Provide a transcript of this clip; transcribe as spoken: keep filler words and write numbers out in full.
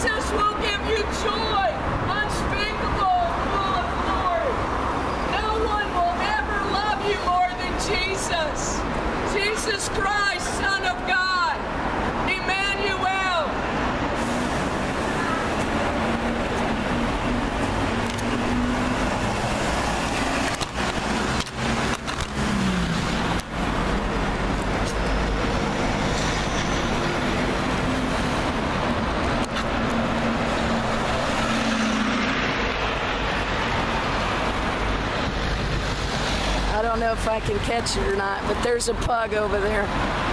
Jesus will give you joy, unspeakable, full of glory. No one will ever love you more than Jesus. Jesus Christ, Son of God, Emmanuel. I don't know if I can catch it or not, but there's a pug over there.